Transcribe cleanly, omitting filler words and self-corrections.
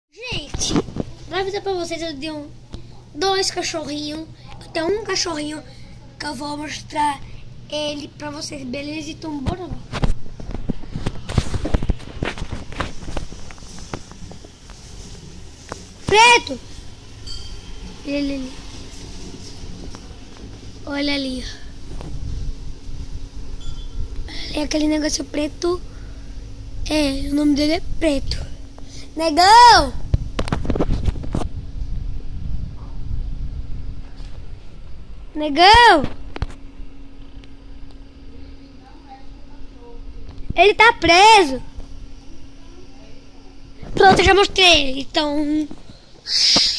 Gente, vou avisar pra vocês, eu dei dois cachorrinhos. Eu tenho um cachorrinho que eu vou mostrar ele pra vocês, beleza? Então bora lá. Preto! Ele ali. Olha ali. É aquele negócio preto. É, o nome dele é Preto. Negão! Negão! Ele tá preso. Pronto, eu já mostrei ele. Então...